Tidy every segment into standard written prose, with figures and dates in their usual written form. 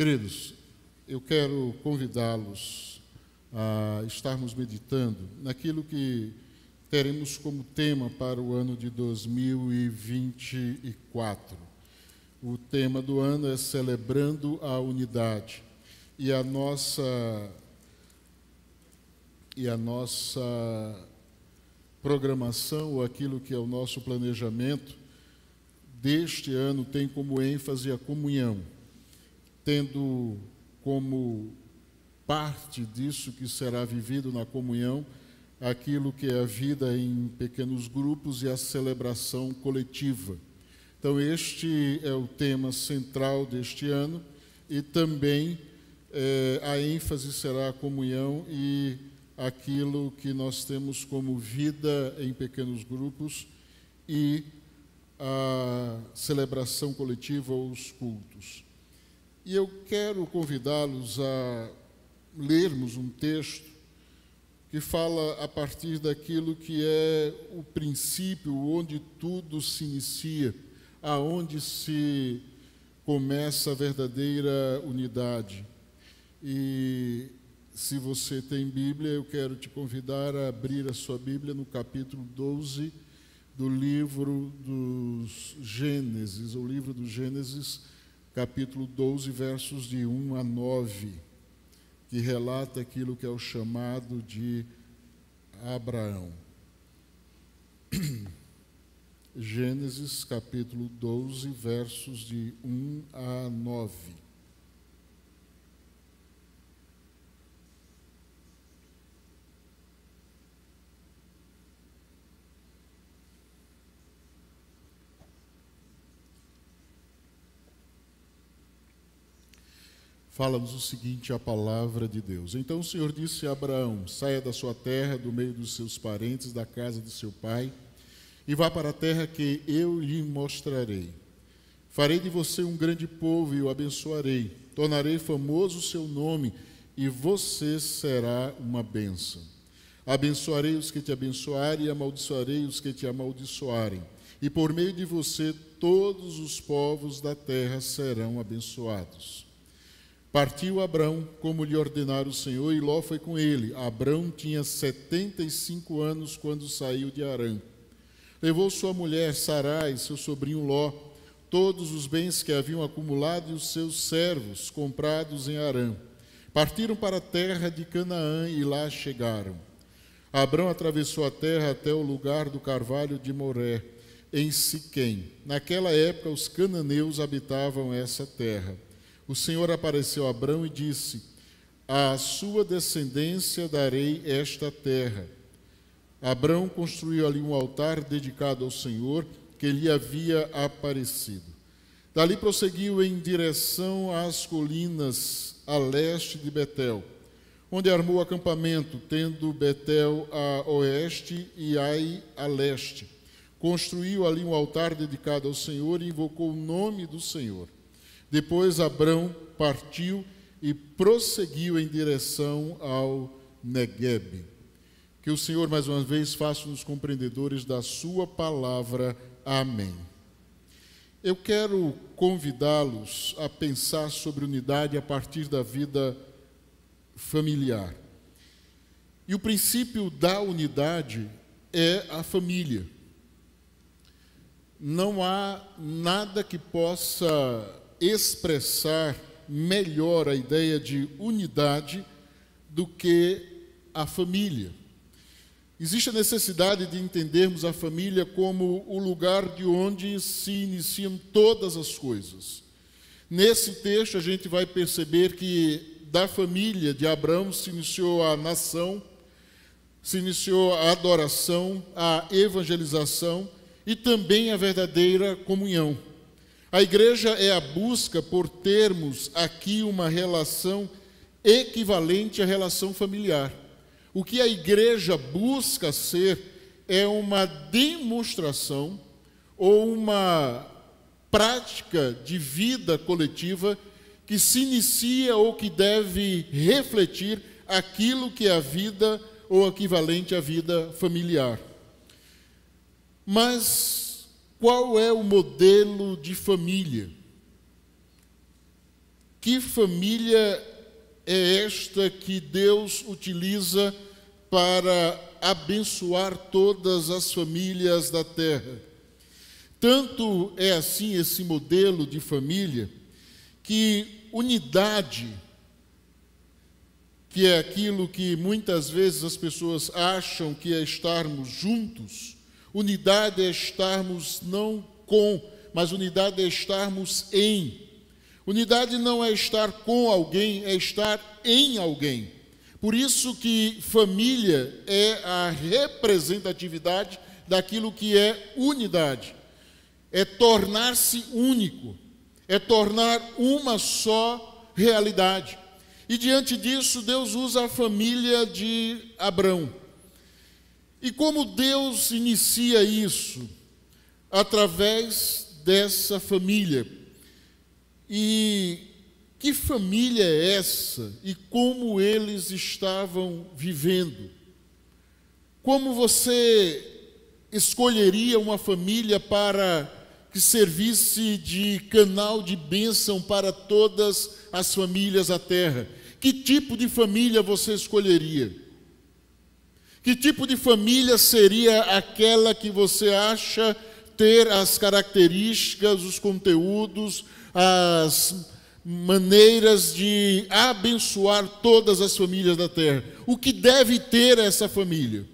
Queridos, eu quero convidá-los a estarmos meditando naquilo que teremos como tema para o ano de 2024. O tema do ano é Celebrando a Unidade. E a nossa programação, ou aquilo que é o nosso planejamento deste ano, tem como ênfase a comunhão, tendo como parte disso que será vivido na comunhão, aquilo que é a vida em pequenos grupos e a celebração coletiva. Então, este é o tema central deste ano, e também a ênfase será a comunhão e aquilo que nós temos como vida em pequenos grupos e a celebração coletiva ou os cultos. E eu quero convidá-los a lermos um texto que fala a partir daquilo que é o princípio, onde tudo se inicia, aonde se começa a verdadeira unidade. E se você tem Bíblia, eu quero te convidar a abrir a sua Bíblia no capítulo 12 do livro dos Gênesis, o livro do Gênesis, capítulo 12, versos de 1 a 9, que relata aquilo que é o chamado de Abraão. Gênesis, capítulo 12, versos de 1 a 9. Fala-nos o seguinte, a palavra de Deus. Então o Senhor disse a Abraão: saia da sua terra, do meio dos seus parentes, da casa de seu pai, e vá para a terra que eu lhe mostrarei. Farei de você um grande povo e o abençoarei. Tornarei famoso o seu nome, e você será uma bênção. Abençoarei os que te abençoarem, e amaldiçoarei os que te amaldiçoarem. E por meio de você todos os povos da terra serão abençoados. Partiu Abrão, como lhe ordenara o Senhor, e Ló foi com ele. Abrão tinha 75 anos quando saiu de Harã. Levou sua mulher Sarai, seu sobrinho Ló, todos os bens que haviam acumulado e os seus servos comprados em Harã. Partiram para a terra de Canaã e lá chegaram. Abrão atravessou a terra até o lugar do carvalho de Moré, em Siquém. Naquela época, os cananeus habitavam essa terra. O Senhor apareceu a Abrão e disse: à sua descendência darei esta terra. Abrão construiu ali um altar dedicado ao Senhor, que lhe havia aparecido. Dali prosseguiu em direção às colinas a leste de Betel, onde armou acampamento, tendo Betel a oeste e Ai a leste. Construiu ali um altar dedicado ao Senhor e invocou o nome do Senhor. Depois Abrão partiu e prosseguiu em direção ao Neguebe. Que o Senhor, mais uma vez, faça-nos compreendedores da sua palavra. Amém. Eu quero convidá-los a pensar sobre unidade a partir da vida familiar. E o princípio da unidade é a família. Não há nada que possa expressar melhor a ideia de unidade do que a família. Existe a necessidade de entendermos a família como o lugar de onde se iniciam todas as coisas. Nesse texto a gente vai perceber que da família de Abraão se iniciou a nação, se iniciou a adoração, a evangelização e também a verdadeira comunhão. A igreja é a busca por termos aqui uma relação equivalente à relação familiar. O que a igreja busca ser é uma demonstração ou uma prática de vida coletiva que se inicia ou que deve refletir aquilo que é a vida ou equivalente à vida familiar. Mas qual é o modelo de família? Que família é esta que Deus utiliza para abençoar todas as famílias da terra? Tanto é assim esse modelo de família, que unidade, que é aquilo que muitas vezes as pessoas acham que é estarmos juntos, unidade é estarmos não com, mas unidade é estarmos em. Unidade não é estar com alguém, é estar em alguém. Por isso que família é a representatividade daquilo que é unidade. É tornar-se único, é tornar uma só realidade. E diante disso, Deus usa a família de Abrão. E como Deus inicia isso? Através dessa família. E que família é essa? E como eles estavam vivendo? Como você escolheria uma família para que servisse de canal de bênção para todas as famílias da terra? Que tipo de família você escolheria? Que tipo de família seria aquela que você acha ter as características, os conteúdos, as maneiras de abençoar todas as famílias da terra? O que deve ter essa família?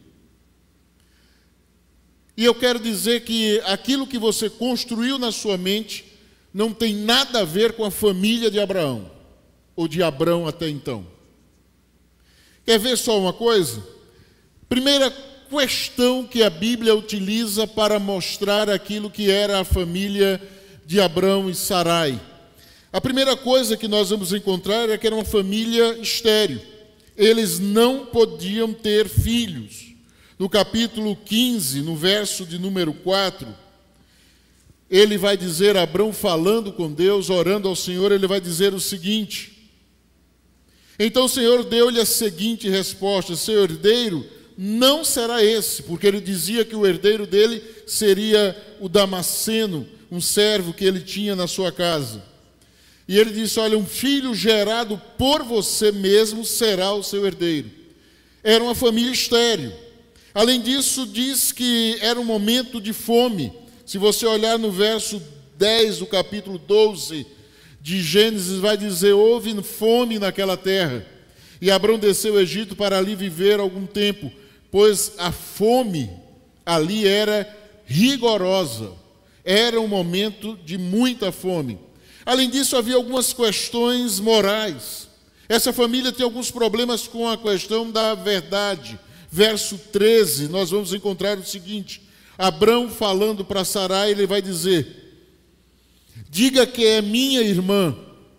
E eu quero dizer que aquilo que você construiu na sua mente não tem nada a ver com a família de Abraão, ou de Abrão até então. Quer ver só uma coisa? Primeira questão que a Bíblia utiliza para mostrar aquilo que era a família de Abrão e Sarai. A primeira coisa que nós vamos encontrar é que era uma família estéril. Eles não podiam ter filhos. No capítulo 15, no verso de número 4, ele vai dizer, Abrão falando com Deus, orando ao Senhor, ele vai dizer o seguinte: então o Senhor deu-lhe a seguinte resposta: seu herdeiro não será esse, porque ele dizia que o herdeiro dele seria o Damasceno, um servo que ele tinha na sua casa. E ele disse, olha, um filho gerado por você mesmo será o seu herdeiro. Era uma família estéril. Além disso, diz que era um momento de fome. Se você olhar no verso 10 do capítulo 12 de Gênesis, vai dizer, houve fome naquela terra. E Abrão desceu ao Egito para ali viver algum tempo, pois a fome ali era rigorosa. Era um momento de muita fome. Além disso, havia algumas questões morais. Essa família tem alguns problemas com a questão da verdade. Verso 13, nós vamos encontrar o seguinte: Abrão falando para Sarai, ele vai dizer, diga que é minha irmã,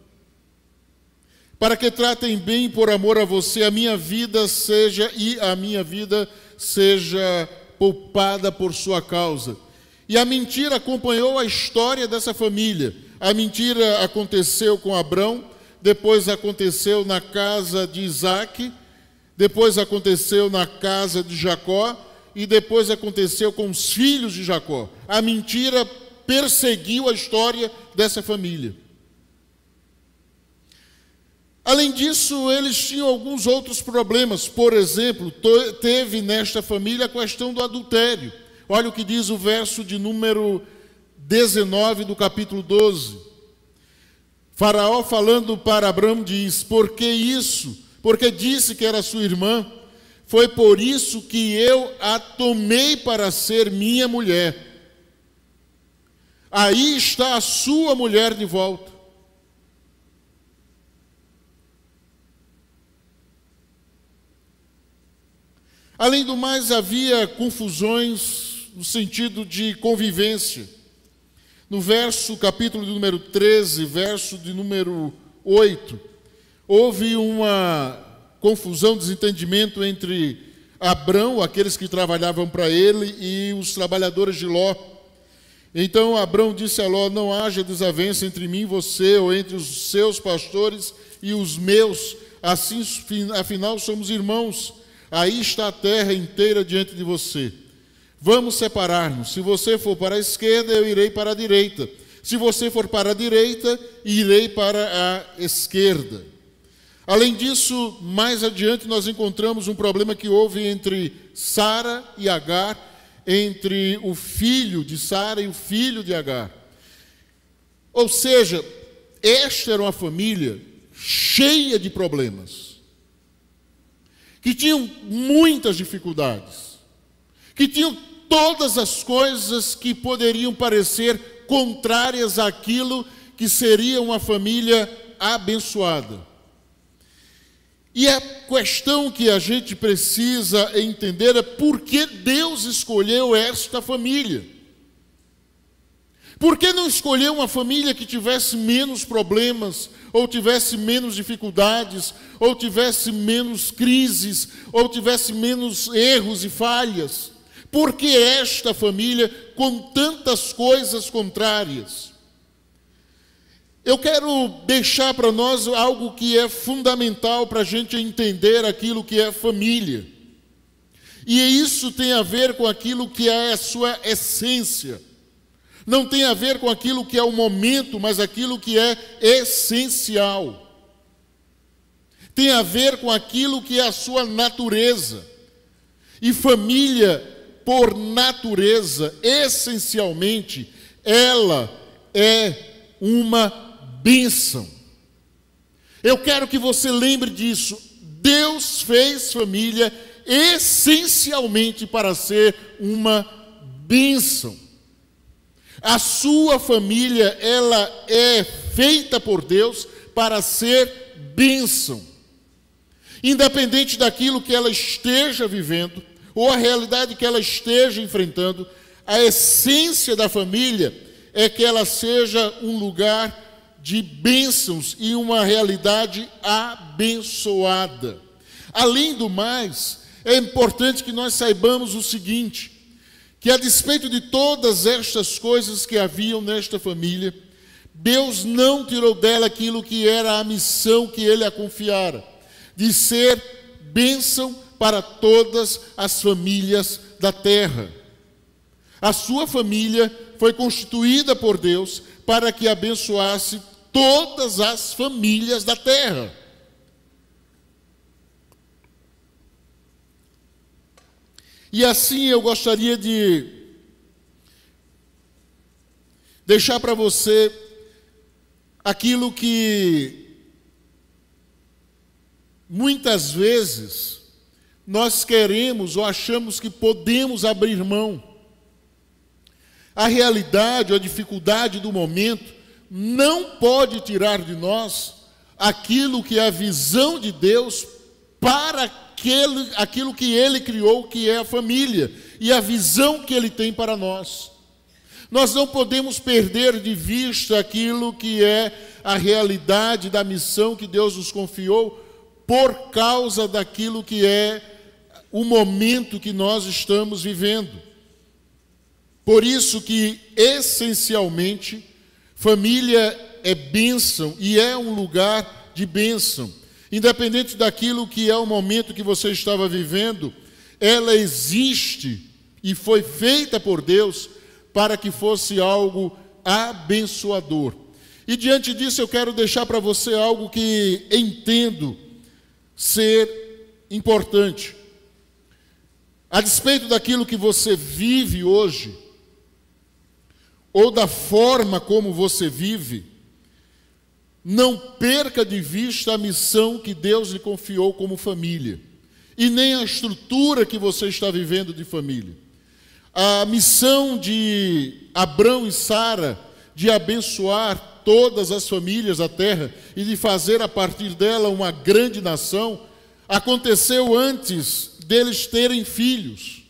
para que tratem bem por amor a você, a minha vida seja poupada por sua causa. E a mentira acompanhou a história dessa família. A mentira aconteceu com Abrão, depois aconteceu na casa de Isaque, depois aconteceu na casa de Jacó, e depois aconteceu com os filhos de Jacó. A mentira perseguiu a história dessa família. Além disso, eles tinham alguns outros problemas. Por exemplo, teve nesta família a questão do adultério. Olha o que diz o verso de número 19 do capítulo 12. Faraó falando para Abrão diz, por que isso? Porque disse que era sua irmã, foi por isso que eu a tomei para ser minha mulher. Aí está a sua mulher de volta. Além do mais, havia confusões no sentido de convivência. No capítulo de número 13, verso de número 8, houve uma confusão, desentendimento entre Abrão, aqueles que trabalhavam para ele, e os trabalhadores de Ló. Então Abrão disse a Ló, não haja desavença entre mim e você, ou entre os seus pastores e os meus, assim, afinal somos irmãos, aí está a terra inteira diante de você. Vamos separar-nos, se você for para a esquerda, eu irei para a direita, Se você for para a direita, irei para a esquerda. Além disso, mais adiante nós encontramos um problema que houve entre Sara e Agar, entre o filho de Sara e o filho de Agar. Ou seja, esta era uma família cheia de problemas, que tinham muitas dificuldades, que tinham todas as coisas que poderiam parecer contrárias àquilo que seria uma família abençoada. E a questão que a gente precisa entender é por que Deus escolheu esta família. Por que não escolheu uma família que tivesse menos problemas, ou tivesse menos dificuldades, ou tivesse menos crises, ou tivesse menos erros e falhas? Por que esta família com tantas coisas contrárias? Eu quero deixar para nós algo que é fundamental para a gente entender aquilo que é família. E isso tem a ver com aquilo que é a sua essência. Não tem a ver com aquilo que é o momento, mas aquilo que é essencial. Tem a ver com aquilo que é a sua natureza. E família, por natureza, essencialmente, ela é uma bênção. Eu quero que você lembre disso. Deus fez família essencialmente para ser uma bênção. A sua família, ela é feita por Deus para ser bênção. Independente daquilo que ela esteja vivendo, ou a realidade que ela esteja enfrentando, a essência da família é que ela seja um lugar de bênçãos e uma realidade abençoada. Além do mais, é importante que nós saibamos o seguinte, que a despeito de todas estas coisas que haviam nesta família, Deus não tirou dela aquilo que era a missão que Ele a confiara, de ser bênção para todas as famílias da terra. A sua família foi constituída por Deus para que abençoasse todas as famílias da terra. E assim eu gostaria de deixar para você aquilo que muitas vezes nós queremos ou achamos que podemos abrir mão. A realidade ou a dificuldade do momento não pode tirar de nós aquilo que é a visão de Deus para aquilo que Ele criou, que é a família, e a visão que Ele tem para nós. Nós não podemos perder de vista aquilo que é a realidade da missão que Deus nos confiou por causa daquilo que é o momento que nós estamos vivendo. Por isso que, essencialmente, família é bênção e é um lugar de bênção. Independente daquilo que é o momento que você estava vivendo, ela existe e foi feita por Deus para que fosse algo abençoador. E diante disso eu quero deixar para você algo que entendo ser importante. A despeito daquilo que você vive hoje, ou da forma como você vive, não perca de vista a missão que Deus lhe confiou como família, e nem a estrutura que você está vivendo de família. A missão de Abrão e Sara de abençoar todas as famílias da terra e de fazer a partir dela uma grande nação, aconteceu antes deles terem filhos.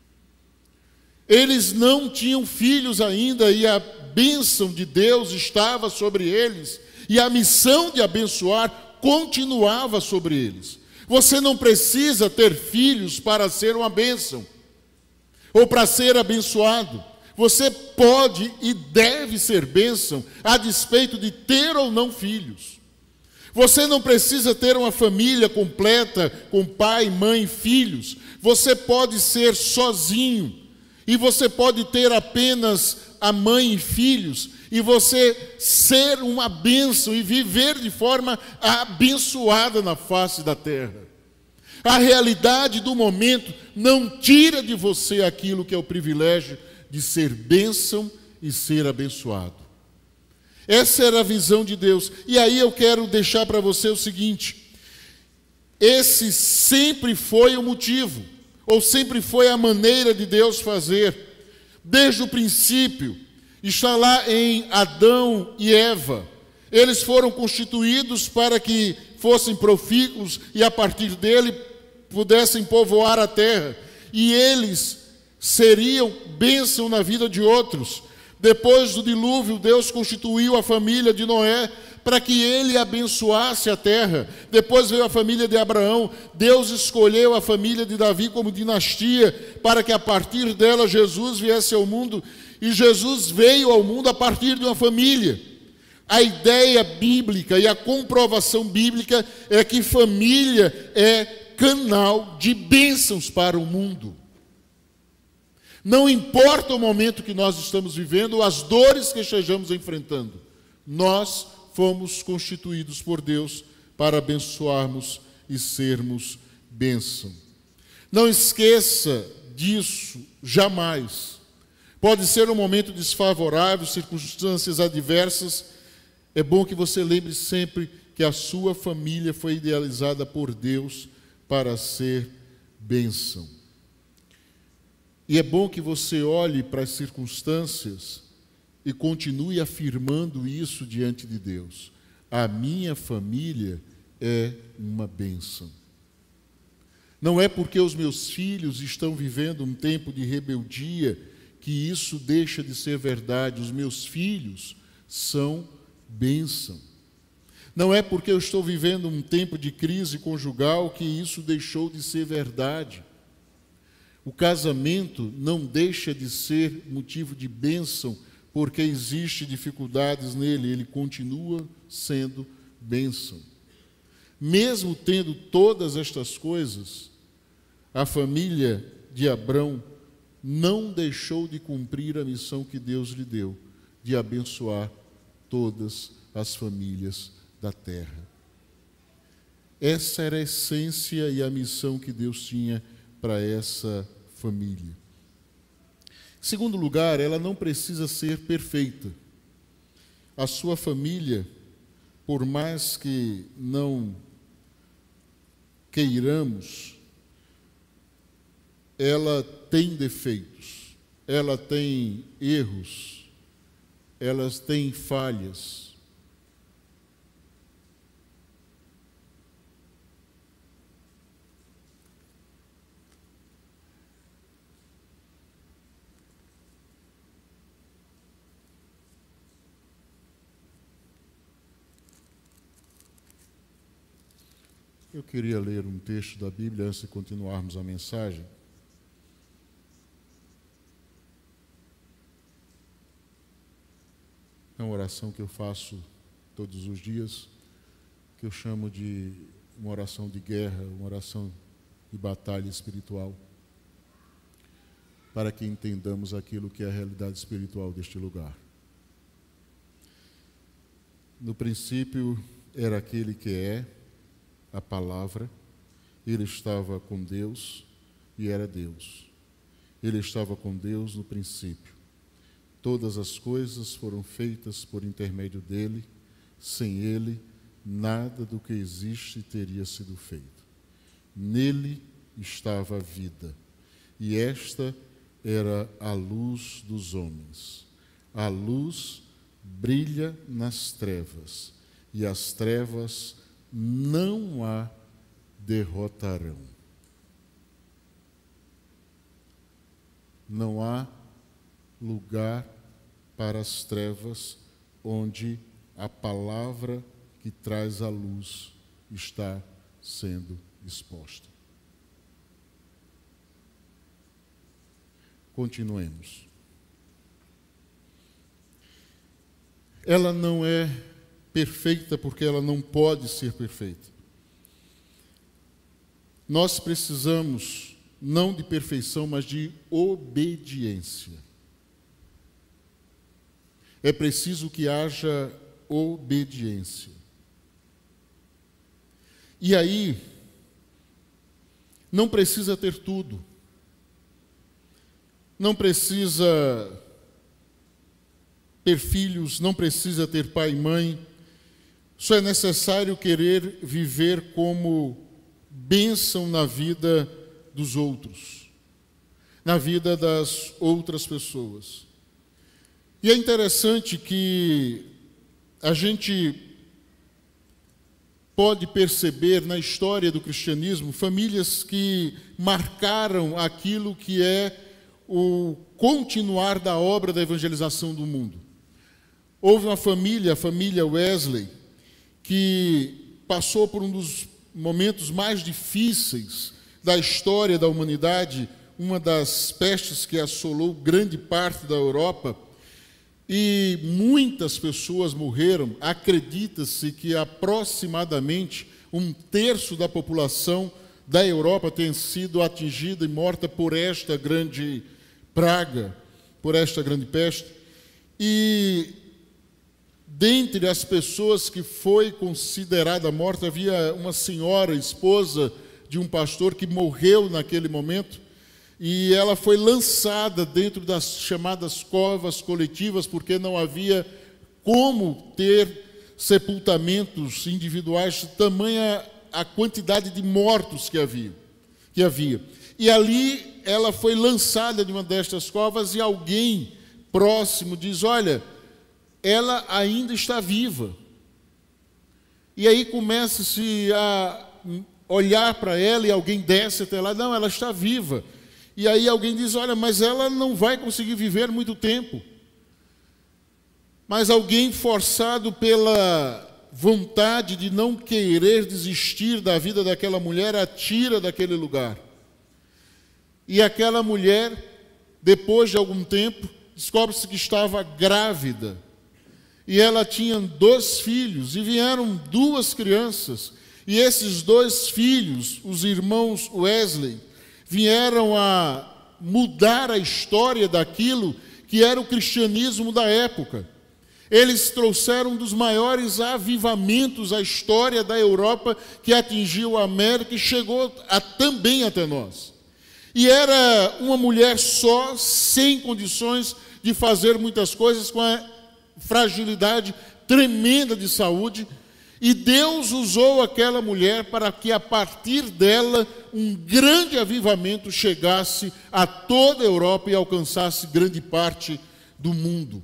Eles não tinham filhos ainda e a bênção de Deus estava sobre eles e a missão de abençoar continuava sobre eles. Você não precisa ter filhos para ser uma bênção ou para ser abençoado. Você pode e deve ser bênção a despeito de ter ou não filhos. Você não precisa ter uma família completa com pai, mãe, filhos. Você pode ser sozinho e você pode ter apenas a mãe e filhos, e você ser uma bênção e viver de forma abençoada na face da terra. A realidade do momento não tira de você aquilo que é o privilégio de ser bênção e ser abençoado. Essa era a visão de Deus. E aí eu quero deixar para você o seguinte: esse sempre foi o motivo, ou sempre foi a maneira de Deus fazer. Desde o princípio, está lá em Adão e Eva. Eles foram constituídos para que fossem profícuos e a partir dele pudessem povoar a terra. E eles seriam bênção na vida de outros. Depois do dilúvio, Deus constituiu a família de Noé para que ele abençoasse a terra. Depois veio a família de Abraão. Deus escolheu a família de Davi como dinastia para que a partir dela Jesus viesse ao mundo. E Jesus veio ao mundo a partir de uma família. A ideia bíblica e a comprovação bíblica é que família é canal de bênçãos para o mundo. Não importa o momento que nós estamos vivendo, as dores que estejamos enfrentando, nós fomos constituídos por Deus para abençoarmos e sermos bênção. Não esqueça disso jamais. Pode ser um momento desfavorável, circunstâncias adversas. É bom que você lembre sempre que a sua família foi idealizada por Deus para ser bênção. E é bom que você olhe para as circunstâncias e continue afirmando isso diante de Deus. A minha família é uma bênção. Não é porque os meus filhos estão vivendo um tempo de rebeldia que isso deixa de ser verdade. Os meus filhos são bênção. Não é porque eu estou vivendo um tempo de crise conjugal que isso deixou de ser verdade. O casamento não deixa de ser motivo de bênção porque existe dificuldades nele, ele continua sendo bênção. Mesmo tendo todas estas coisas, a família de Abrão não deixou de cumprir a missão que Deus lhe deu, de abençoar todas as famílias da terra. Essa era a essência e a missão que Deus tinha para essa família. Em segundo lugar, ela não precisa ser perfeita. A sua família, por mais que não queiramos, ela tem defeitos, ela tem erros, elas têm falhas. Eu queria ler um texto da Bíblia antes de continuarmos a mensagem. É uma oração que eu faço todos os dias, que eu chamo de uma oração de guerra, uma oração de batalha espiritual, para que entendamos aquilo que é a realidade espiritual deste lugar. No princípio era aquele que é a palavra, ele estava com Deus e era Deus. Ele estava com Deus no princípio. Todas as coisas foram feitas por intermédio dele. Sem ele, nada do que existe teria sido feito. Nele estava a vida, e esta era a luz dos homens. A luz brilha nas trevas, e as trevas não a derrotarão. Não há lugar para as trevas onde a palavra que traz a luz está sendo exposta. Continuemos. Ela não é perfeita porque ela não pode ser perfeita. Nós precisamos não de perfeição, mas de obediência. é preciso que haja obediência. E aí, não precisa ter tudo. Não precisa ter filhos, não precisa ter pai e mãe. Só é necessário querer viver como bênção na vida dos outros, na vida das outras pessoas. E é interessante que a gente pode perceber na história do cristianismo famílias que marcaram aquilo que é o continuar da obra da evangelização do mundo. Houve uma família, a família Wesley, que passou por um dos momentos mais difíceis da história da humanidade, uma das pestes que assolou grande parte da Europa, e muitas pessoas morreram. Acredita-se que aproximadamente 1/3 da população da Europa tenha sido atingida e morta por esta grande praga, por esta grande peste. E dentre as pessoas que foi considerada morta, havia uma senhora, esposa de um pastor, que morreu naquele momento, e ela foi lançada dentro das chamadas covas coletivas, porque não havia como ter sepultamentos individuais, tamanha a quantidade de mortos que havia. E ali ela foi lançada de uma destas covas, e alguém próximo diz: olha, ela ainda está viva. E aí começa-se a olhar para ela, e alguém desce até lá: não, ela está viva. E aí alguém diz: olha, mas ela não vai conseguir viver muito tempo. Mas alguém, forçado pela vontade de não querer desistir da vida daquela mulher, a tira daquele lugar. E aquela mulher, depois de algum tempo, descobre-se que estava grávida. E ela tinha 2 filhos, e vieram 2 crianças. E esses 2 filhos, os irmãos Wesley, vieram a mudar a história daquilo que era o cristianismo da época. Eles trouxeram um dos maiores avivamentos à história da Europa, que atingiu a América e chegou também até nós. E era uma mulher só, sem condições de fazer muitas coisas, com a fragilidade tremenda de saúde. E Deus usou aquela mulher para que, a partir dela, um grande avivamento chegasse a toda a Europa e alcançasse grande parte do mundo.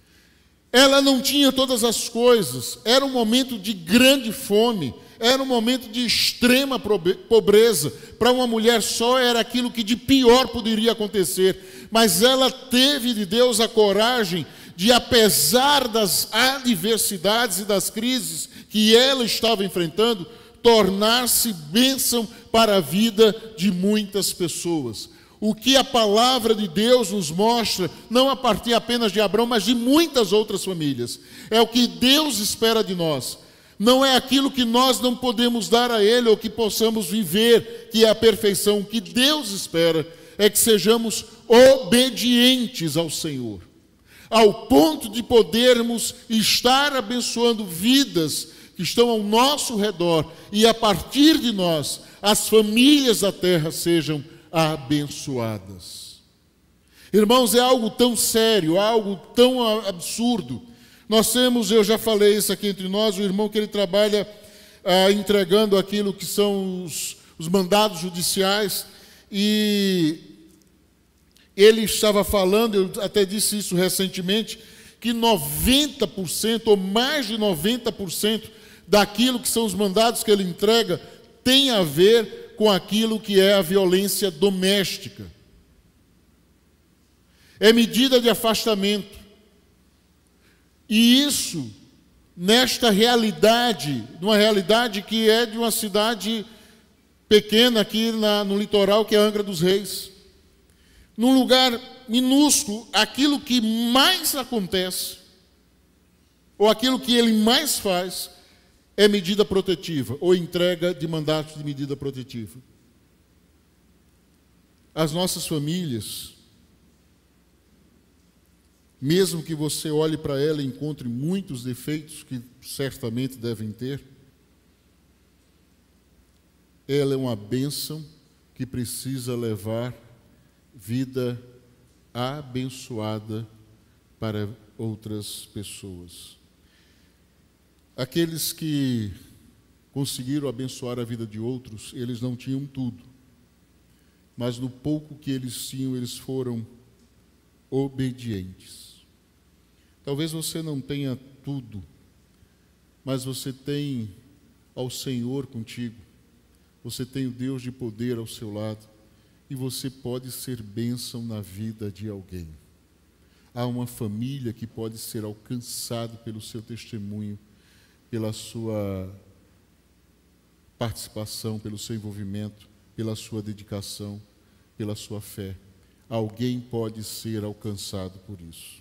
Ela não tinha todas as coisas, era um momento de grande fome, era um momento de extrema pobreza. Para uma mulher só era aquilo que de pior poderia acontecer, mas ela teve de Deus a coragem de, apesar das adversidades e das crises que ela estava enfrentando, tornar-se bênção para a vida de muitas pessoas. O que a palavra de Deus nos mostra, não a partir apenas de Abraão, mas de muitas outras famílias, é o que Deus espera de nós. Não é aquilo que nós não podemos dar a Ele, ou que possamos viver, que é a perfeição. O que Deus espera é que sejamos obedientes ao Senhor, ao ponto de podermos estar abençoando vidas que estão ao nosso redor, e a partir de nós, as famílias da terra sejam abençoadas. Irmãos, é algo tão sério, algo tão absurdo. Nós temos, eu já falei isso aqui entre nós, o irmão que ele trabalha entregando aquilo que são os mandados judiciais, e ele estava falando, eu até disse isso recentemente, que 90% ou mais de 90% daquilo que são os mandados que ele entrega tem a ver com aquilo que é a violência doméstica. É medida de afastamento. E isso, nesta realidade, numa realidade que é de uma cidade pequena aqui no litoral, que é Angra dos Reis. Num lugar minúsculo, aquilo que mais acontece, ou aquilo que ele mais faz, é medida protetiva, ou entrega de mandatos de medida protetiva. As nossas famílias mesmo que você olhe para ela e encontre muitos defeitos que certamente devem ter, ela é uma bênção que precisa levar vida abençoada para outras pessoas. Aqueles que conseguiram abençoar a vida de outros, eles não tinham tudo, mas no pouco que eles tinham, eles foram obedientes. Talvez você não tenha tudo, mas você tem ao Senhor contigo, você tem o Deus de poder ao seu lado, e você pode ser bênção na vida de alguém. Há uma família que pode ser alcançada pelo seu testemunho, pela sua participação, pelo seu envolvimento, pela sua dedicação, pela sua fé. Alguém pode ser alcançado por isso.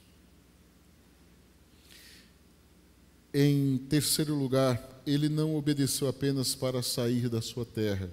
Em terceiro lugar, ele não obedeceu apenas para sair da sua terra.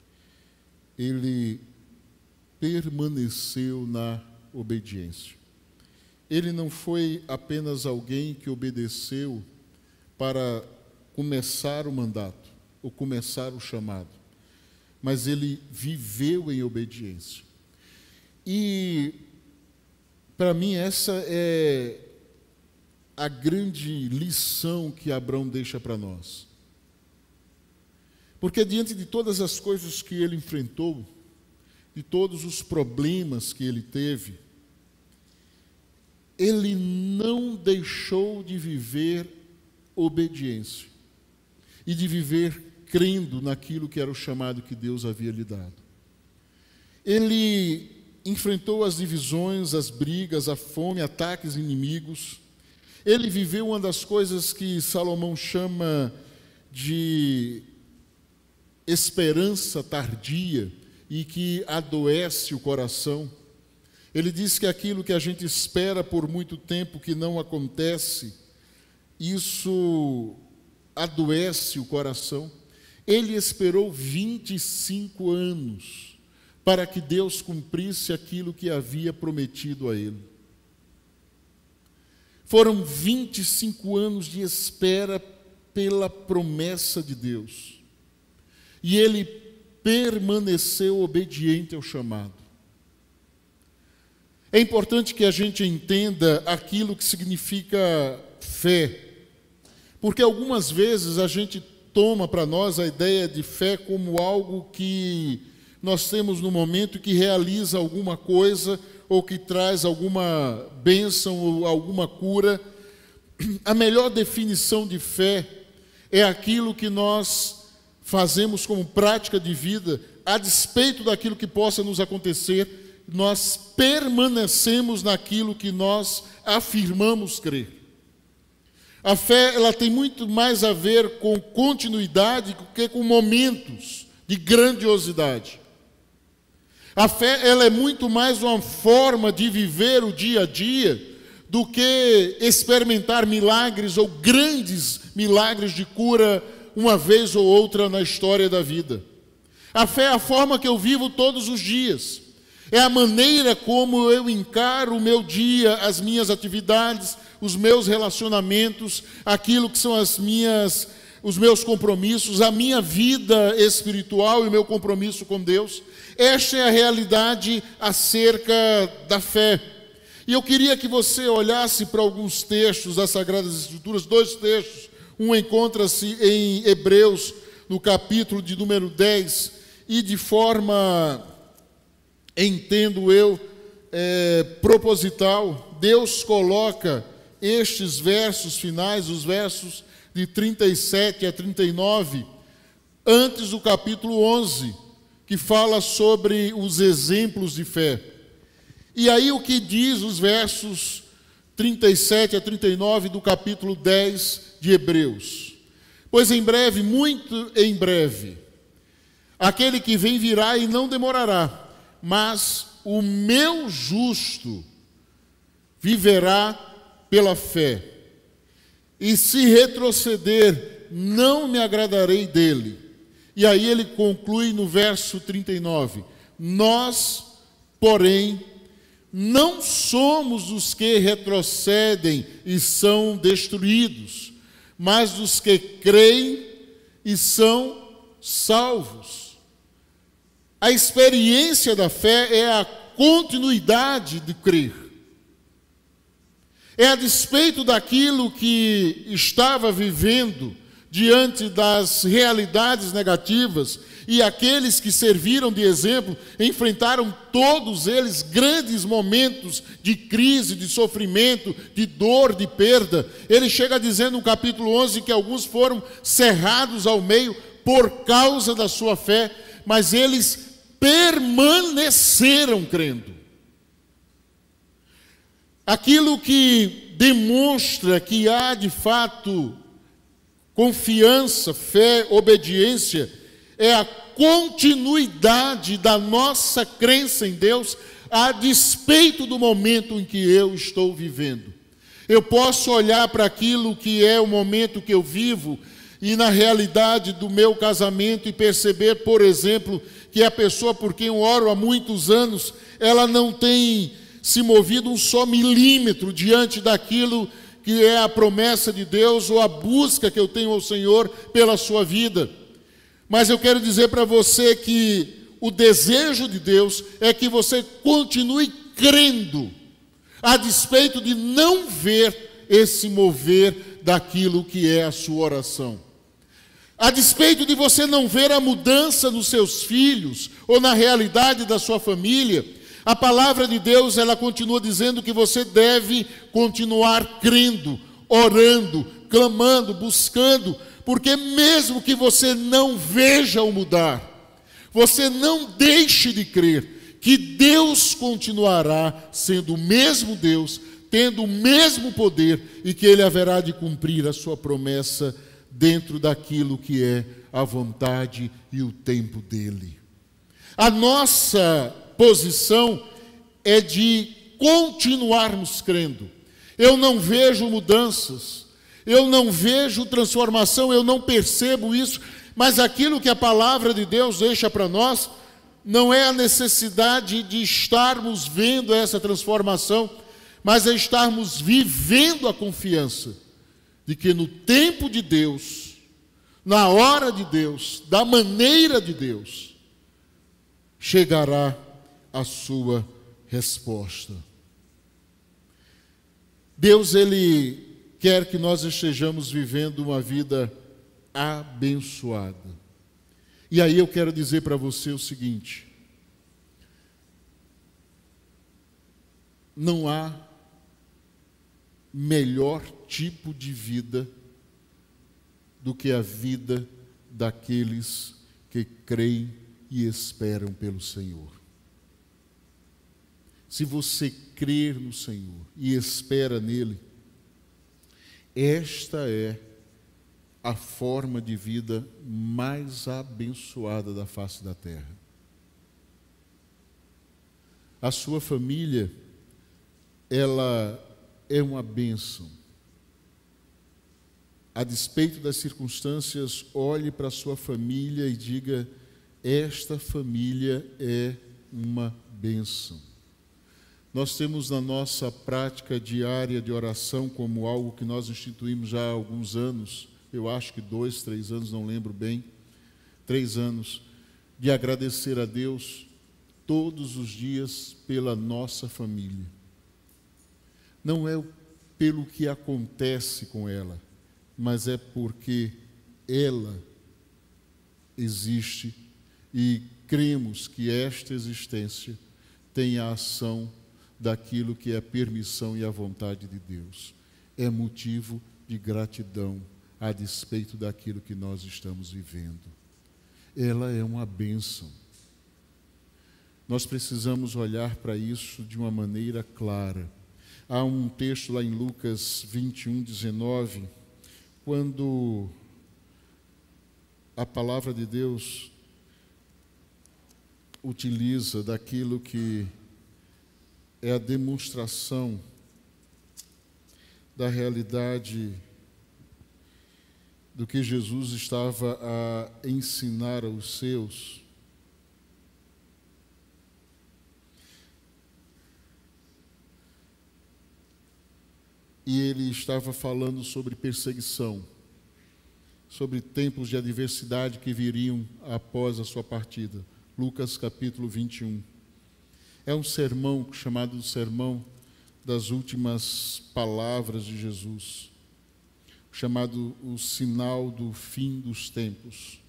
Ele permaneceu na obediência. Ele não foi apenas alguém que obedeceu para começar o mandato, ou começar o chamado, mas ele viveu em obediência. E, para mim, essa é a grande lição que Abraão deixa para nós. Porque diante de todas as coisas que ele enfrentou, de todos os problemas que ele teve, ele não deixou de viver obediência e de viver crendo naquilo que era o chamado que Deus havia lhe dado. Ele enfrentou as divisões, as brigas, a fome, ataques inimigos. Ele viveu uma das coisas que Salomão chama de esperança tardia e que adoece o coração. Ele diz que aquilo que a gente espera por muito tempo que não acontece, isso adoece o coração. Ele esperou 25 anos para que Deus cumprisse aquilo que havia prometido a ele. Foram 25 anos de espera pela promessa de Deus. E ele permaneceu obediente ao chamado. É importante que a gente entenda aquilo que significa fé, porque algumas vezes a gente toma para nós a ideia de fé como algo que nós temos no momento que realiza alguma coisa ou que traz alguma bênção ou alguma cura. A melhor definição de fé é aquilo que nós fazemos como prática de vida, a despeito daquilo que possa nos acontecer, nós permanecemos naquilo que nós afirmamos crer. A fé, ela tem muito mais a ver com continuidade do que com momentos de grandiosidade. A fé, ela é muito mais uma forma de viver o dia a dia do que experimentar milagres ou grandes milagres de cura uma vez ou outra na história da vida. A fé é a forma que eu vivo todos os dias. É a maneira como eu encaro o meu dia, as minhas atividades, os meus relacionamentos, aquilo que são os meus compromissos, a minha vida espiritual e o meu compromisso com Deus. Esta é a realidade acerca da fé. E eu queria que você olhasse para alguns textos das Sagradas Escrituras, 2 textos. Um encontra-se em Hebreus, no capítulo de número 10, e de forma, entendo eu, proposital, Deus coloca estes versos finais, os versos de 37 a 39, antes do capítulo 11, que fala sobre os exemplos de fé. E aí o que diz os versos 37 a 39 do capítulo 10 de Hebreus? Pois em breve, muito em breve, aquele que vem virá e não demorará, mas o meu justo viverá pela fé. E se retroceder, não me agradarei dele. E aí ele conclui no verso 39. Nós, porém, não somos os que retrocedem e são destruídos, mas os que creem e são salvos. A experiência da fé é a continuidade de crer. É a despeito daquilo que estava vivendo diante das realidades negativas, e aqueles que serviram de exemplo enfrentaram todos eles grandes momentos de crise, de sofrimento, de dor, de perda. Ele chega a dizer no capítulo 11 que alguns foram cerrados ao meio por causa da sua fé, mas eles permaneceram crendo. Aquilo que demonstra que há de fato confiança, fé, obediência, é a continuidade da nossa crença em Deus, a despeito do momento em que eu estou vivendo. Eu posso olhar para aquilo que é o momento que eu vivo e na realidade do meu casamento e perceber, por exemplo, que a pessoa por quem eu oro há muitos anos, ela não tem se movido um só milímetro diante daquilo que é a promessa de Deus ou a busca que eu tenho ao Senhor pela sua vida. Mas eu quero dizer para você que o desejo de Deus é que você continue crendo, a despeito de não ver esse mover daquilo que é a sua oração. A despeito de você não ver a mudança nos seus filhos ou na realidade da sua família, a palavra de Deus, ela continua dizendo que você deve continuar crendo, orando, clamando, buscando, porque mesmo que você não veja o mudar, você não deixe de crer que Deus continuará sendo o mesmo Deus, tendo o mesmo poder e que Ele haverá de cumprir a sua promessa dentro daquilo que é a vontade e o tempo dEle. A nossa posição é de continuarmos crendo. Eu não vejo mudanças, eu não vejo transformação, eu não percebo isso, mas aquilo que a palavra de Deus deixa para nós não é a necessidade de estarmos vendo essa transformação, mas é estarmos vivendo a confiança de que no tempo de Deus, na hora de Deus, da maneira de Deus, chegará a sua resposta. Deus, Ele quer que nós estejamos vivendo uma vida abençoada. E aí eu quero dizer para você o seguinte: não há melhor tipo de vida do que a vida daqueles que creem e esperam pelo Senhor. Se você crer no Senhor e espera nele, esta é a forma de vida mais abençoada da face da terra. A sua família, ela é uma bênção. A despeito das circunstâncias, olhe para a sua família e diga: esta família é uma bênção. Nós temos na nossa prática diária de oração como algo que nós instituímos já há alguns anos, eu acho que 2, 3 anos, não lembro bem, 3 anos, de agradecer a Deus todos os dias pela nossa família. Não é pelo que acontece com ela, mas é porque ela existe e cremos que esta existência tem a ação daquilo que é a permissão e a vontade de Deus. É motivo de gratidão a despeito daquilo que nós estamos vivendo. Ela é uma bênção. Nós precisamos olhar para isso de uma maneira clara. Há um texto lá em Lucas 21, 19, quando a palavra de Deus utiliza daquilo que é a demonstração da realidade do que Jesus estava a ensinar aos seus. e ele estava falando sobre perseguição, sobre tempos de adversidade que viriam após a sua partida. Lucas capítulo 21. É um sermão chamado Sermão das Últimas Palavras de Jesus, chamado o sinal do fim dos tempos.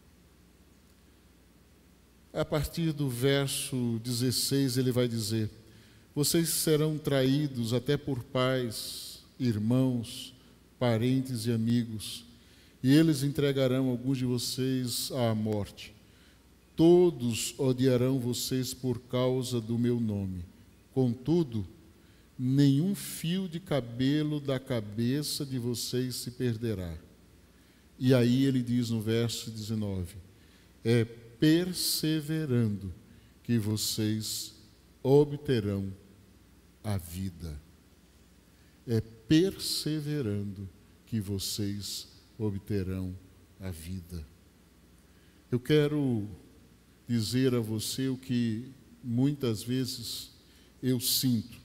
A partir do verso 16 ele vai dizer: vocês serão traídos até por pais, irmãos, parentes e amigos, e eles entregarão alguns de vocês à morte. Todos odiarão vocês por causa do meu nome. Contudo, nenhum fio de cabelo da cabeça de vocês se perderá. E aí ele diz no verso 19: é perseverando que vocês obterão a vida. É perseverando que vocês obterão a vida. Eu quero dizer a você o que muitas vezes eu sinto: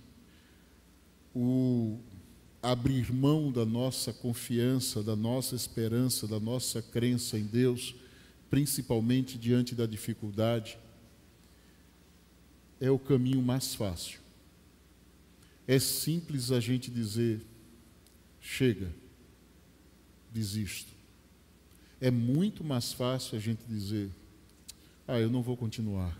o abrir mão da nossa confiança, da nossa esperança, da nossa crença em Deus, principalmente diante da dificuldade, é o caminho mais fácil. É simples a gente dizer: chega, desisto. É muito mais fácil a gente dizer: eu não vou continuar.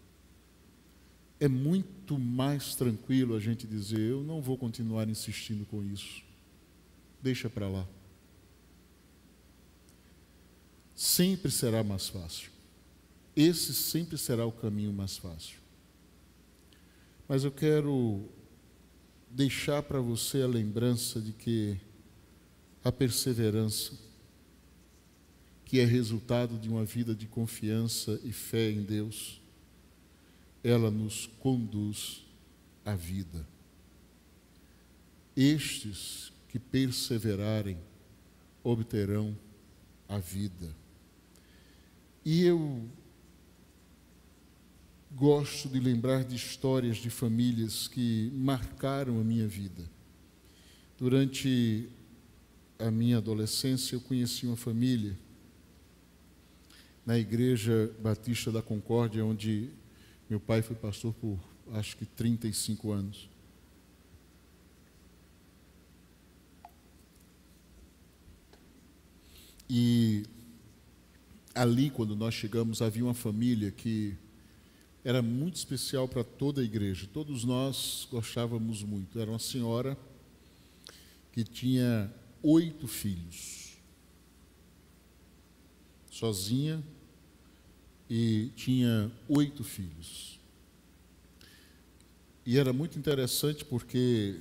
É muito mais tranquilo a gente dizer: eu não vou continuar insistindo com isso. Deixa para lá. Sempre será mais fácil. Esse sempre será o caminho mais fácil. Mas eu quero deixar para você a lembrança de que a perseverança, que é resultado de uma vida de confiança e fé em Deus, ela nos conduz à vida. Estes que perseverarem obterão a vida. E eu gosto de lembrar de histórias de famílias que marcaram a minha vida. Durante a minha adolescência, eu conheci uma família na Igreja Batista da Concórdia, onde meu pai foi pastor por, acho que 35 anos. E ali, quando nós chegamos, havia uma família que era muito especial para toda a igreja. Todos nós gostávamos muito. Era uma senhora que tinha 8 filhos. Sozinha, e tinha 8 filhos. E era muito interessante porque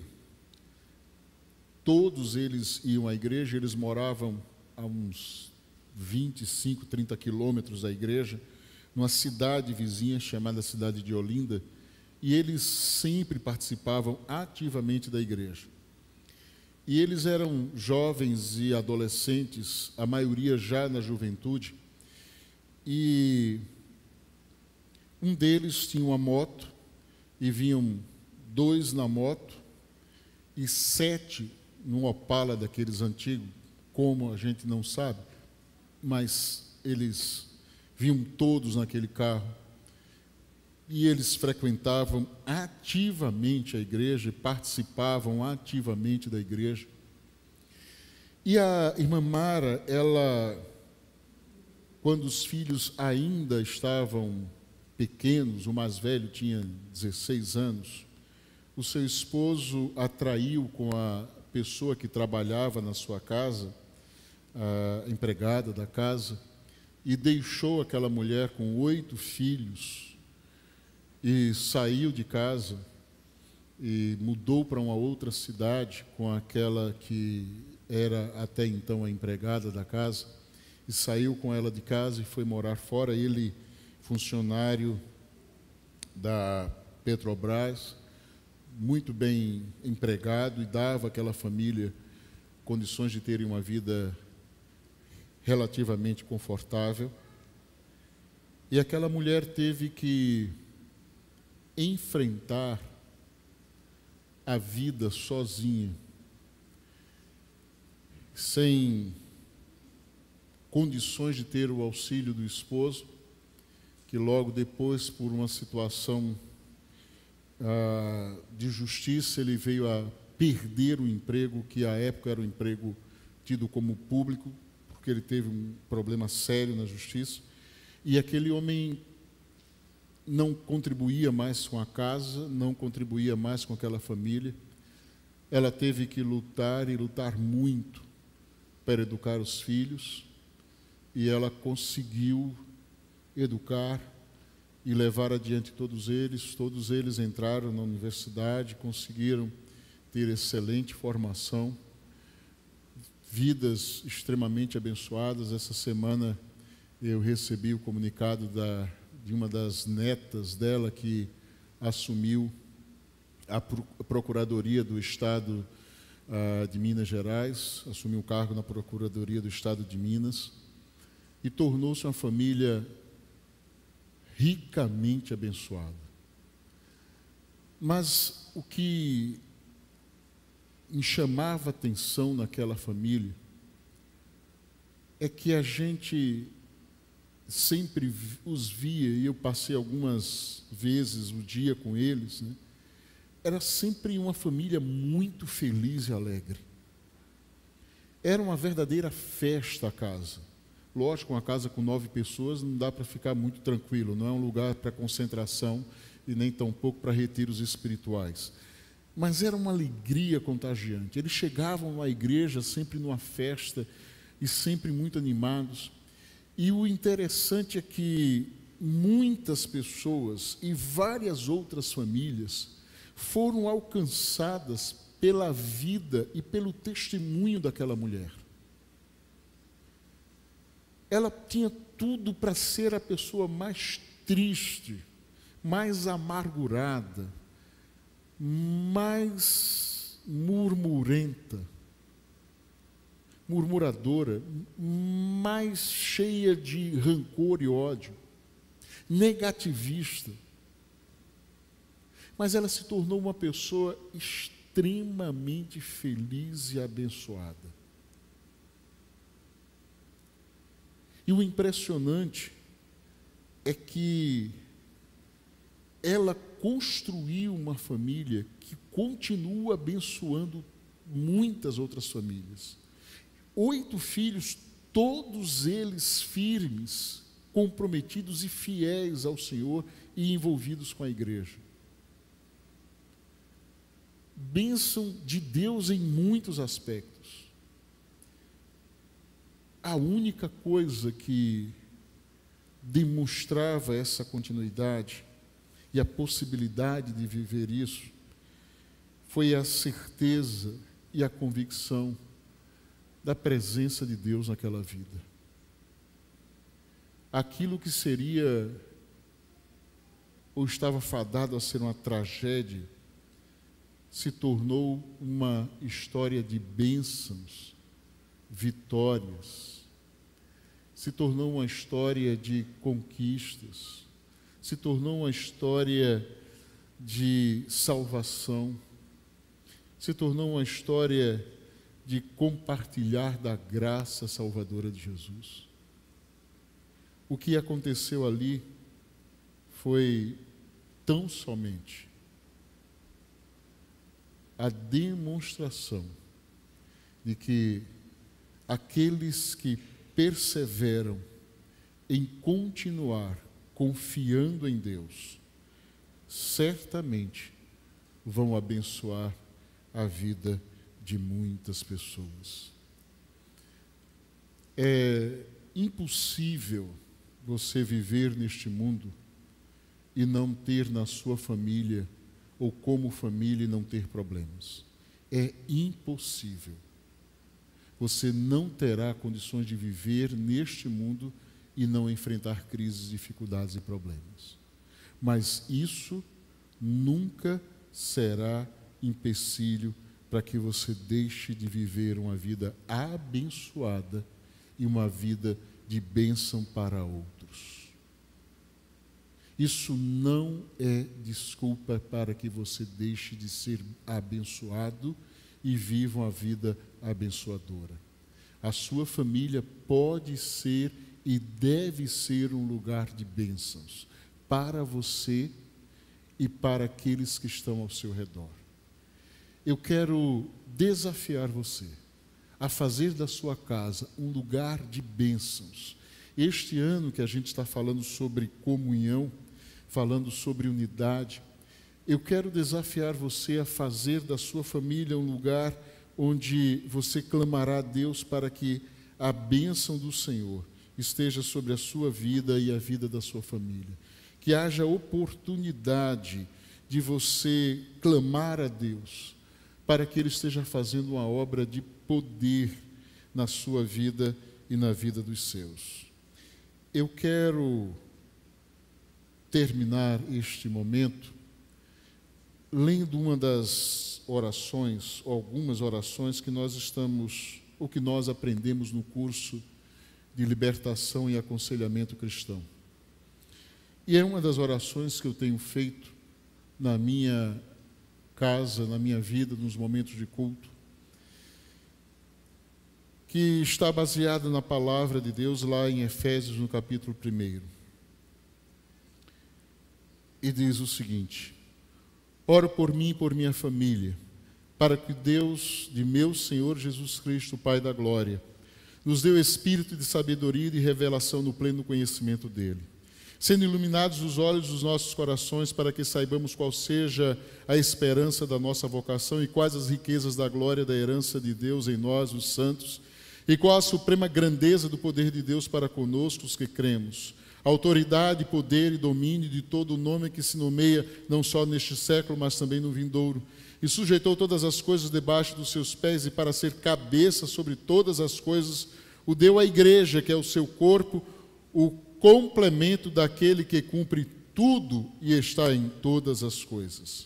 todos eles iam à igreja, eles moravam a uns 25, 30 quilômetros da igreja, numa cidade vizinha chamada cidade de Olinda, e eles sempre participavam ativamente da igreja. E eles eram jovens e adolescentes, a maioria já na juventude, e um deles tinha uma moto, e vinham 2 na moto, e 7 num Opala daqueles antigos, como a gente não sabe, mas eles vinham todos naquele carro, e eles frequentavam ativamente a igreja, participavam ativamente da igreja. E a irmã Mara, ela, quando os filhos ainda estavam pequenos, o mais velho tinha 16 anos, o seu esposo atraiu com a pessoa que trabalhava na sua casa, a empregada da casa, e deixou aquela mulher com 8 filhos e saiu de casa e mudou para uma outra cidade com aquela que era até então a empregada da casa, e saiu com ela de casa e foi morar fora. Ele, funcionário da Petrobras, muito bem empregado, e dava àquela família condições de terem uma vida relativamente confortável. E aquela mulher teve que enfrentar a vida sozinha, sem condições de ter o auxílio do esposo, que logo depois, por uma situação de justiça, ele veio a perder o emprego, que à época era um emprego tido como público, porque ele teve um problema sério na justiça, e aquele homem não contribuía mais com a casa, não contribuía mais com aquela família. Ela teve que lutar e lutar muito para educar os filhos, e ela conseguiu educar e levar adiante todos eles entraram na universidade, conseguiram ter excelente formação, vidas extremamente abençoadas. Essa semana eu recebi o comunicado de uma das netas dela que assumiu a Procuradoria do Estado de Minas Gerais, assumiu o cargo na Procuradoria do Estado de Minas e tornou-se uma família ricamente abençoada. Mas o que me chamava a atenção naquela família é que a gente sempre os via, e eu passei algumas vezes o dia com eles, né? Era sempre uma família muito feliz e alegre. Era uma verdadeira festa a casa. Lógico, uma casa com 9 pessoas não dá para ficar muito tranquilo, não é um lugar para concentração e nem tampouco para retiros espirituais. Mas era uma alegria contagiante. Eles chegavam à igreja sempre numa festa e sempre muito animados. E o interessante é que muitas pessoas e várias outras famílias foram alcançadas pela vida e pelo testemunho daquela mulher. Ela tinha tudo para ser a pessoa mais triste, mais amargurada, mais murmuradora, mais cheia de rancor e ódio, negativista. Mas ela se tornou uma pessoa extremamente feliz e abençoada. E o impressionante é que ela construiu uma família que continua abençoando muitas outras famílias. 8 filhos, todos eles firmes, comprometidos e fiéis ao Senhor e envolvidos com a igreja. Bênção de Deus em muitos aspectos. A única coisa que demonstrava essa continuidade e a possibilidade de viver isso foi a certeza e a convicção da presença de Deus naquela vida. Aquilo que seria ou estava fadado a ser uma tragédia se tornou uma história de bênçãos, vitórias, se tornou uma história de conquistas, se tornou uma história de salvação, se tornou uma história de compartilhar da graça salvadora de Jesus. O que aconteceu ali foi tão somente a demonstração de que aqueles que perseveram em continuar confiando em Deus, certamente vão abençoar a vida de muitas pessoas. É impossível você viver neste mundo e não ter na sua família, ou como família, não ter problemas. É impossível. Você não terá condições de viver neste mundo e não enfrentar crises, dificuldades e problemas. Mas isso nunca será empecilho para que você deixe de viver uma vida abençoada e uma vida de bênção para outros. Isso não é desculpa para que você deixe de ser abençoado e viva uma vida abençoadora. A sua família pode ser e deve ser um lugar de bênçãos para você e para aqueles que estão ao seu redor. Eu quero desafiar você a fazer da sua casa um lugar de bênçãos. Este ano que a gente está falando sobre comunhão, falando sobre unidade, eu quero desafiar você a fazer da sua família um lugar onde você clamará a Deus para que a bênção do Senhor esteja sobre a sua vida e a vida da sua família. Que haja oportunidade de você clamar a Deus para que Ele esteja fazendo uma obra de poder na sua vida e na vida dos seus. Eu quero terminar este momento lendo uma das orações, algumas orações que nós aprendemos no curso de libertação e aconselhamento cristão. E é uma das orações que eu tenho feito na minha casa, na minha vida, nos momentos de culto, que está baseada na palavra de Deus lá em Efésios, no capítulo 1. E diz o seguinte: oro por mim e por minha família, para que Deus de meu Senhor Jesus Cristo, Pai da glória, nos dê o espírito de sabedoria e de revelação no pleno conhecimento dele, sendo iluminados os olhos dos nossos corações, para que saibamos qual seja a esperança da nossa vocação e quais as riquezas da glória da herança de Deus em nós, os santos, e qual a suprema grandeza do poder de Deus para conosco, os que cremos. Autoridade, poder e domínio de todo o nome que se nomeia, não só neste século, mas também no vindouro. E sujeitou todas as coisas debaixo dos seus pés, e para ser cabeça sobre todas as coisas, o deu à igreja, que é o seu corpo, o complemento daquele que cumpre tudo e está em todas as coisas.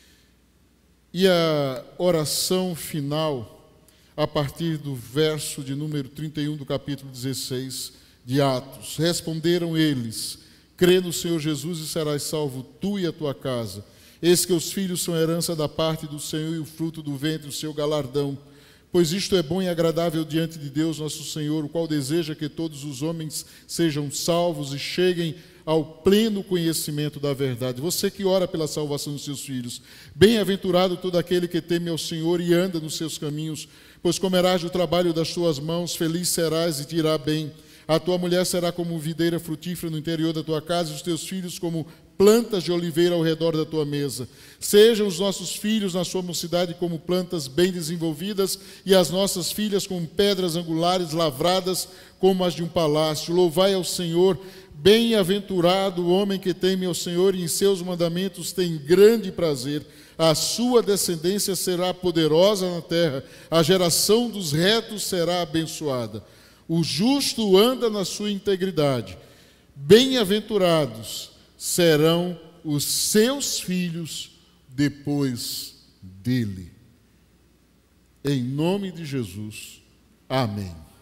E a oração final, a partir do verso de número 31 do capítulo 16 de Atos: responderam eles: crê no Senhor Jesus e serás salvo tu e a tua casa. Eis que os filhos são herança da parte do Senhor e o fruto do ventre, o seu galardão. Pois isto é bom e agradável diante de Deus nosso Senhor, o qual deseja que todos os homens sejam salvos e cheguem ao pleno conhecimento da verdade. Você que ora pela salvação dos seus filhos, bem-aventurado todo aquele que teme ao Senhor e anda nos seus caminhos, pois comerás do trabalho das tuas mãos, feliz serás e te irá bem. A tua mulher será como videira frutífera no interior da tua casa, e os teus filhos como plantas de oliveira ao redor da tua mesa. Sejam os nossos filhos na sua mocidade como plantas bem desenvolvidas, e as nossas filhas como pedras angulares lavradas como as de um palácio. Louvai ao Senhor. Bem-aventurado o homem que teme ao Senhor e em seus mandamentos tem grande prazer. A sua descendência será poderosa na terra, a geração dos retos será abençoada. O justo anda na sua integridade. Bem-aventurados serão os seus filhos depois dele. Em nome de Jesus. Amém.